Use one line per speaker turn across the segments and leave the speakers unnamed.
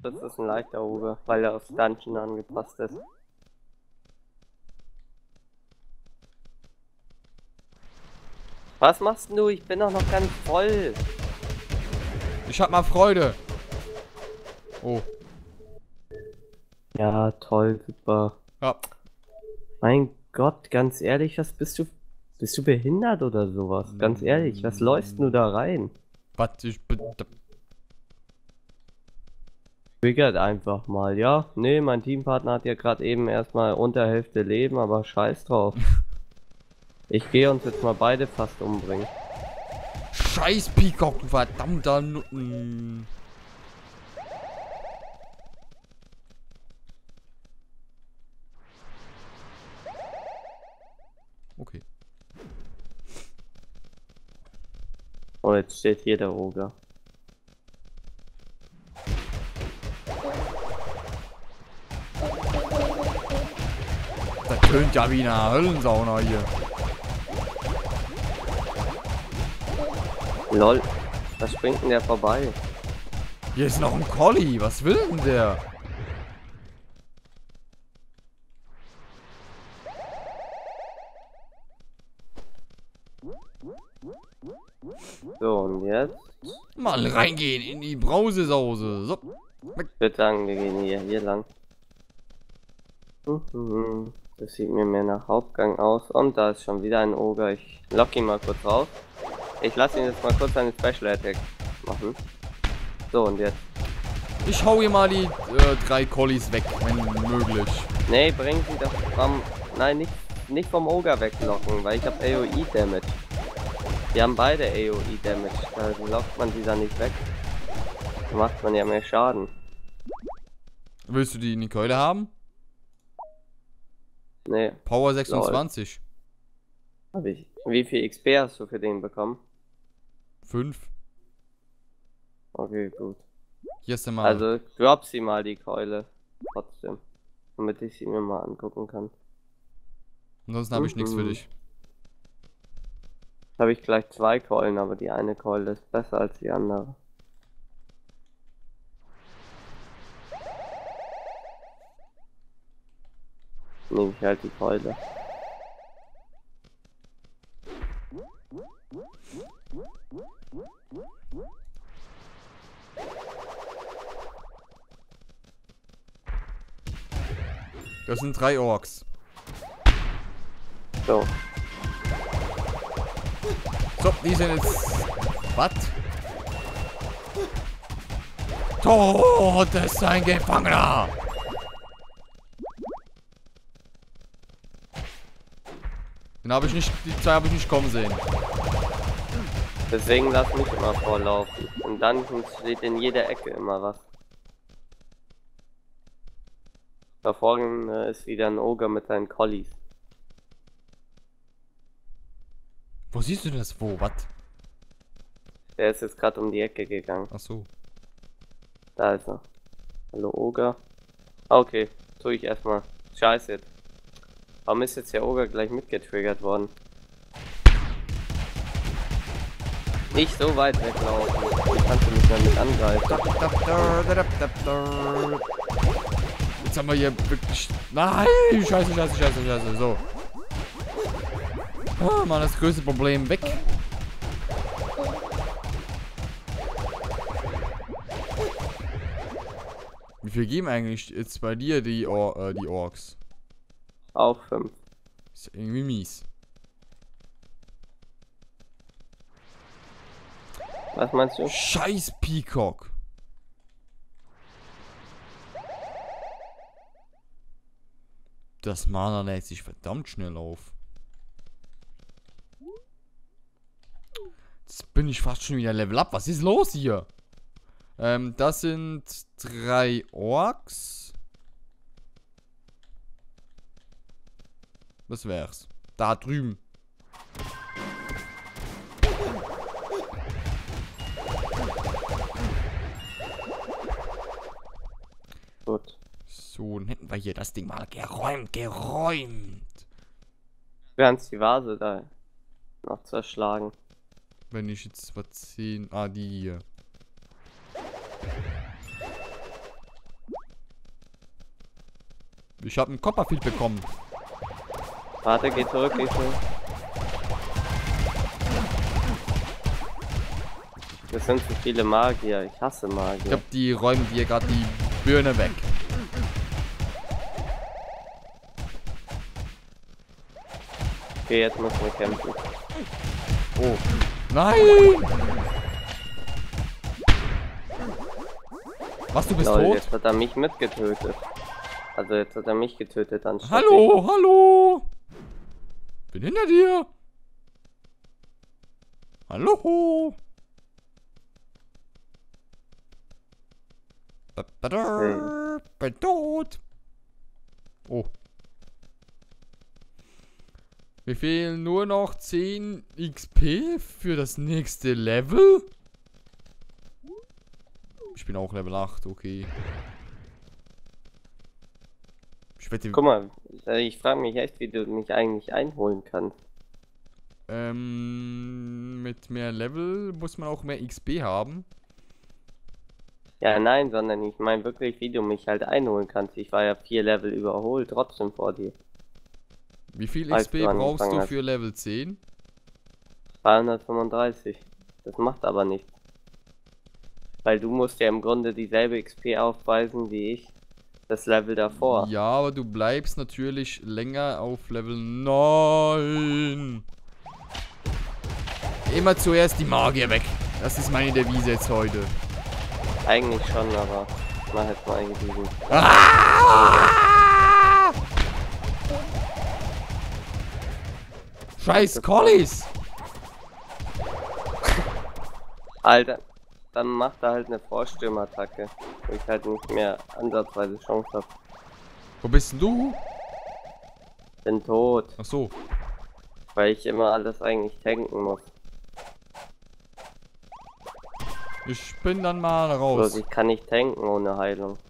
das ist ein leichter Oger, weil er aufs Dungeon angepasst ist. Was machst denn du? Ich bin doch noch ganz voll.
Ich hab mal Freude. Oh.
Ja, toll, super.
Ja.
Mein Gott, ganz ehrlich, was bist du? Bist du behindert oder sowas? Ganz ehrlich, was läufst du da rein?
Was ich bin.
Triggert einfach mal, ja? Nee, mein Teampartner hat ja gerade eben erstmal unter Hälfte Leben, aber scheiß drauf. Ich gehe uns jetzt mal beide fast umbringen.
Scheiß Peacock, du verdammter Nutten. Okay.
Oh, jetzt steht hier der Oger.
Das tönt ja wie eine Höllensauna hier.
Lol, was springt denn der vorbei?
Hier ist noch ein Collie. Was will denn der?
So, und jetzt?
Mal reingehen in die Brausesause. So.
Ich würde sagen, wir gehen hier lang. Das sieht mir mehr nach Hauptgang aus. Und da ist schon wieder ein Oger. Ich lock ihn mal kurz raus. Ich lasse ihn jetzt mal kurz einen Special Attack machen. So, und jetzt?
Ich hau hier mal die 3 Collies weg, wenn möglich.
Nee, bring sie doch vom... Nein, nicht vom Oger weglocken, weil ich habe AOE Damage. Die haben beide AOE Damage. Da lockt man sie dann nicht weg. Da macht man ja mehr Schaden.
Willst du die in die Keule haben?
Nee,
Power 26.
hab ich. Wie viel XP hast du für den bekommen?
5.
Okay, gut.
Hier ist der mal.
Also, drop sie mal, die Keule. Trotzdem. Damit ich sie mir mal angucken kann.
Ansonsten habe ich nichts für dich.
Habe ich gleich 2 Keulen, aber die eine Keule ist besser als die andere. Nehme ich halt die Keule.
Das sind 3 Orks.
So.
So, die sind jetzt. Was? Tod ist ein Gefangener! Den habe ich nicht. Die 2 habe ich nicht kommen sehen.
Deswegen lass mich immer vorlaufen. Und dann steht in jeder Ecke immer was. Da vorne ist wieder ein Oger mit seinen Collies.
Wo siehst du das? Wo? Was?
Der ist jetzt gerade um die Ecke gegangen.
Ach so.
Da ist er. Hallo Oger. Okay, tue ich erstmal. Scheiße jetzt. Warum ist jetzt der Oger gleich mitgetriggert worden? Nicht so weit weglaufen. Wie kannst du mich damit angreifen?
Jetzt haben wir hier wirklich. Nein! Scheiße. So. Oh, mal das größte Problem weg. Wie viel geben eigentlich jetzt bei dir die Orks?
Auch 5.
Ist irgendwie mies.
Was meinst du?
Scheiß Peacock. Das Mana lädt sich verdammt schnell auf. Jetzt bin ich fast schon wieder Level Up. Was ist los hier? Das sind 3 Orks. Was wär's? Da drüben.
Gut.
So, dann hätten wir hier das Ding mal geräumt.
Du kannst die Vase da noch zerschlagen.
Wenn ich jetzt was sehen. Ah, die hier. Ich habe einen Copperfield bekommen.
Warte, geh zurück, geh zurück. Das sind zu viele Magier. Ich hasse
Ich
Magier.
glaube, die räumen dir gerade die Birne weg.
Okay, jetzt müssen wir kämpfen.
Oh. Nein! Was, du bist
Lol,
tot?
jetzt hat er mich mitgetötet. Also jetzt hat er mich getötet anstatt
Hallo, hallo! Bin hinter dir! Hallo! Bin tot! Oh. Mir fehlen nur noch 10 XP für das nächste Level. Ich bin auch Level 8, okay. Ich wette,
Guck mal, ich frage mich echt, wie du mich eigentlich einholen kannst.
mit mehr Level muss man auch mehr XP haben.
Ja, nein, sondern ich meine wirklich, wie du mich halt einholen kannst. Ich war ja 4 Level überholt, trotzdem vor dir.
Wie viel
Als
XP
du
brauchst
angefangen
du
hast.
für Level 10?
335. Das macht aber nichts. Weil du musst ja im Grunde dieselbe XP aufweisen wie ich. Das Level davor.
Ja, aber du bleibst natürlich länger auf Level 9. Immer zuerst die Magier weg. Das ist meine Devise jetzt heute.
Eigentlich schon, aber ich mach jetzt mal diesen.
Ah! Scheiß Collies!
Alter, dann macht er halt eine Vorstürmattacke, wo ich halt nicht mehr ansatzweise Chance habe.
Wo bist denn du?
Bin tot,
Ach so.
weil ich immer alles eigentlich tanken muss.
Ich bin dann mal
Bloß
raus.
ich kann nicht tanken ohne Heilung.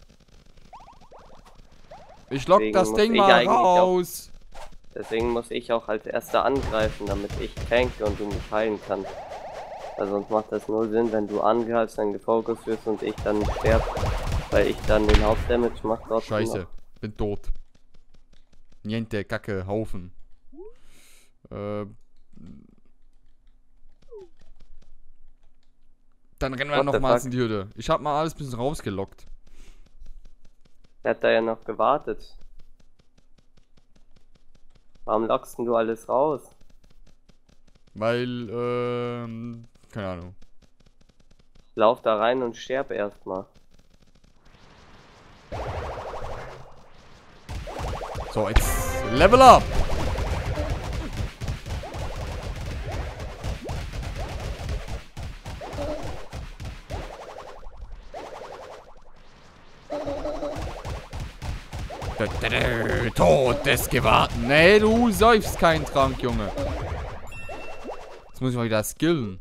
Ich lock
deswegen
das
muss
Ding
ich
mal
eigentlich auch-
raus.
Deswegen muss ich auch als erster angreifen, damit ich tanke und du mich heilen kannst. Weil sonst macht das null Sinn, wenn du angreifst, dann gefocust wirst und ich dann sterbe, weil ich dann den Hauptdamage mache trotzdem
Scheiße.
noch.
Bin tot. Niente, Kacke, Haufen. Dann rennen wir
What the
nochmals
fuck?
in die Hütte. Ich hab mal alles ein bisschen rausgelockt.
Der hat da ja noch gewartet. Warum lockst denn du alles raus?
Weil, keine Ahnung.
Lauf da rein und sterb erstmal.
So, jetzt Level up! Tod des Gewarten. Nee, du säufst keinen Trank, Junge. Jetzt muss ich mal wieder skillen.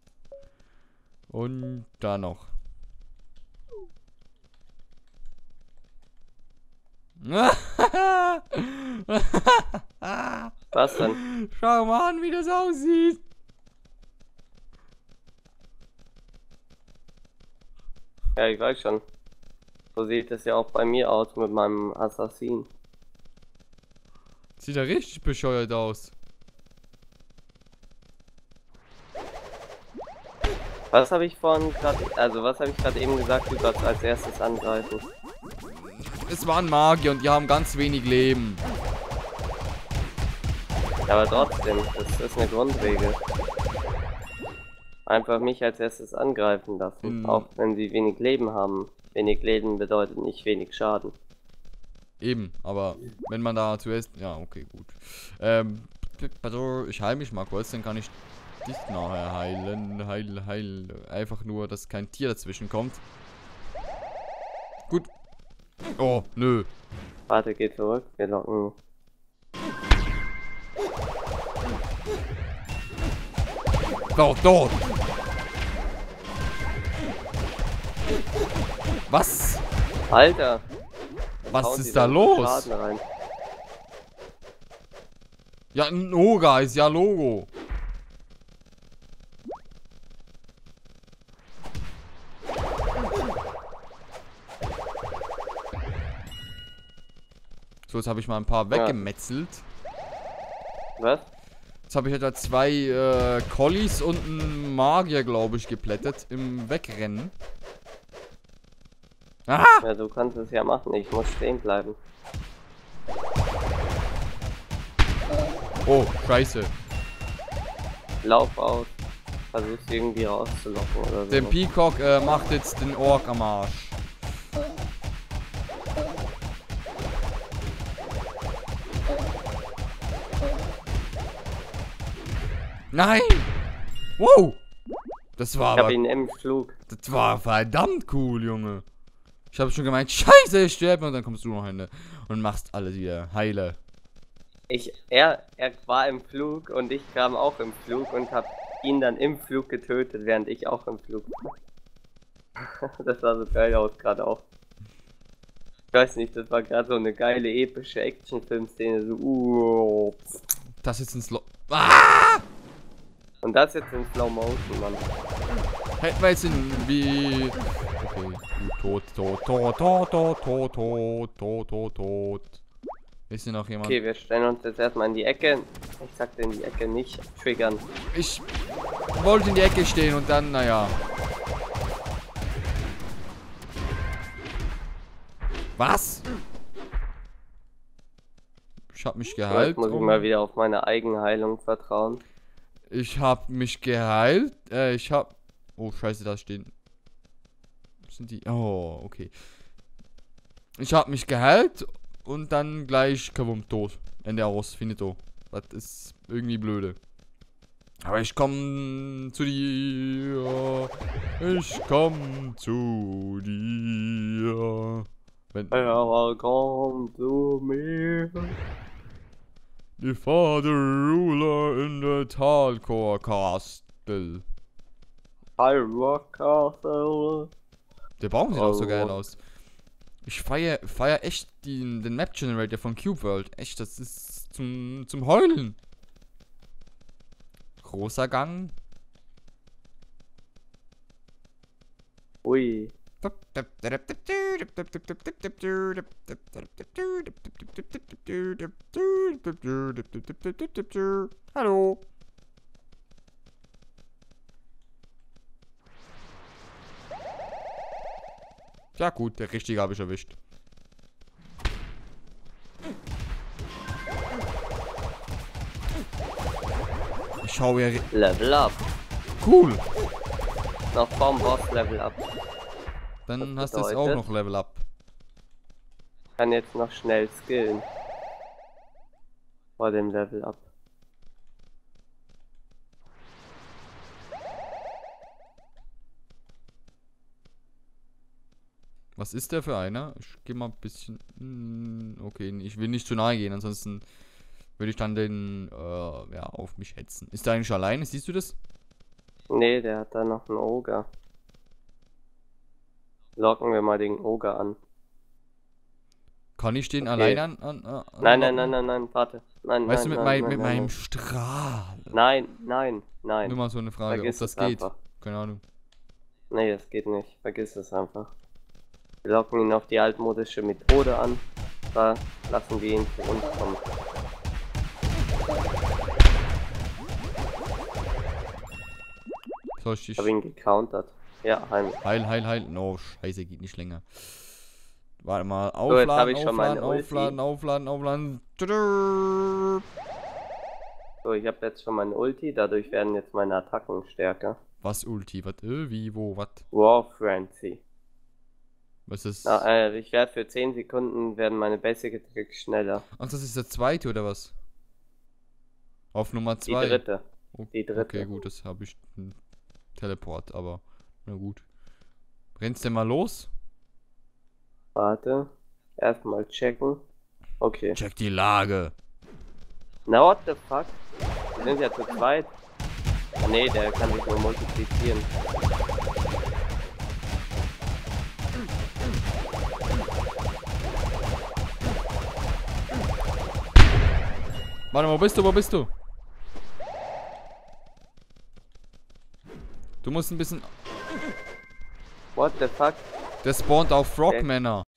Und da noch.
Was denn?
Schau mal an, wie das aussieht.
Ja, ich weiß schon. So sieht es ja auch bei mir aus mit meinem Assassin.
Sieht ja richtig bescheuert aus.
Was habe ich vorhin gerade, also was habe ich gerade eben gesagt, du sollst als erstes angreifen?
Es waren Magier und die haben ganz wenig Leben.
Ja, aber trotzdem, das ist eine Grundregel. Einfach mich als erstes angreifen lassen, auch wenn sie wenig Leben haben. Wenig Leben bedeutet nicht wenig Schaden.
Eben, aber wenn man da zuerst... Ja, okay, gut. Ich heile mich mal kurz, dann kann ich dich nachher heilen. Heil. Einfach nur, dass kein Tier dazwischen kommt. Gut. Oh, nö.
Warte, geh zurück, wir locken.
Dort. Was?
Alter!
Was
hauen die
ist da
so
los?
Schaden rein.
Ja, ein Oga ist ja Logo. So, jetzt habe ich mal ein paar weggemetzelt.
Was?
Jetzt habe ich etwa 2 Collies und einen Magier, glaube ich, geplättet im Wegrennen. Ah!
Ja, du kannst es ja machen. Ich muss stehen bleiben.
Oh, scheiße.
Lauf aus. Versuch's irgendwie rauszulocken oder so.
Der Peacock macht jetzt den Ork am Arsch. Nein! Wow! Das war
Ich hab
aber...
ihn im Flug.
Das war verdammt cool, Junge. Ich habe schon gemeint, scheiße, ich sterbe. Und dann kommst du noch hin und machst alles wieder heile.
Er war im Flug und ich kam auch im Flug und hab ihn dann im Flug getötet, während ich auch im Flug war. Das sah so geil aus gerade auch. Ich weiß nicht, das war gerade so eine geile epische Actionfilm-Szene. So,
Das jetzt ins Ah!
Und das jetzt in Slow Motion, Mann.
Hätten wir jetzt in wie... Okay, tot. Ist hier noch jemand?
Okay, wir stellen uns jetzt erstmal in die Ecke. Ich sagte in die Ecke nicht triggern.
Ich wollte in die Ecke stehen und dann, naja. Was? Ich hab mich geheilt.
Jetzt muss ich mal wieder auf meine Eigenheilung vertrauen.
Ich hab mich geheilt. Oh, scheiße, da stehen. Sind die... Oh, okay. Ich hab mich geheilt und dann gleich kavum tot. Ende aus, finito. Das ist irgendwie blöde. Aber ich komm zu dir. Ich komm zu dir. Wenn
Welcome to me.
die Father Ruler in the Talcor Castle.
Hyrule Castle.
Der Baum sieht auch so geil aus. Ich feier echt den Map Generator von Cube World. Echt, das ist zum Heulen. Großer Gang.
Ui.
Hallo. Ja gut, der Richtige habe ich erwischt. Ich schaue ja...
Level up.
Cool.
Noch vom Boss Level up.
Dann
Was
hast du jetzt auch
bedeutet?
noch Level Up.
Kann jetzt noch schnell skillen. Vor dem Level up.
Was ist der für einer? Ich gehe mal ein bisschen... Okay, ich will nicht zu nahe gehen, ansonsten würde ich dann den ja, auf mich hetzen. Ist der eigentlich alleine? Siehst du das?
Nee, der hat da noch einen Ogre. Locken wir mal den Ogre an.
Kann ich den
Okay.
alleine an
Nein, warte. Nein,
Weißt
nein,
du, mit
nein,
meinem
nein.
Strahl.
Nein.
Nur mal so eine Frage,
Vergiss
ob das
es
geht.
einfach.
Keine Ahnung.
Nee, das geht nicht. Vergiss es einfach. Wir locken ihn auf die altmodische Methode an. Da lassen wir ihn zu uns kommen.
Soll ich dich...
Ich habe ihn gecountert. Ja, heim.
Heil. Oh, scheiße, geht nicht länger. Warte mal,
So, jetzt hab
aufladen,
ich schon meine
aufladen.
So, ich habe jetzt schon meine Ulti. Dadurch werden jetzt meine Attacken stärker.
Was Ulti? Was? Wie? Wo? Was?
War Frenzy.
Was ist...
Ich werde für 10 Sekunden werden meine Basic Tricks schneller.
Ach, das ist der zweite oder was? Auf Nummer
Die
2.
dritte.
Oh,
Die dritte.
Okay, gut, das habe ich einen Teleport, aber na gut. Rennst du mal los?
Warte. Erstmal checken. Okay.
Check die Lage.
Na, what the fuck? Wir sind ja zu zweit. Ah, nee, der kann sich nur multiplizieren.
Warte, wo bist du? Du musst ein bisschen...
What the fuck?
Der spawnt auf Frogmänner.